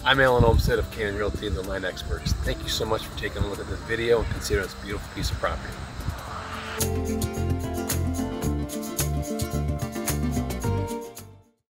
I'm Alan Olmstead of Canaan Realty and the Land Experts. Thank you so much for taking a look at this video and considering this beautiful piece of property.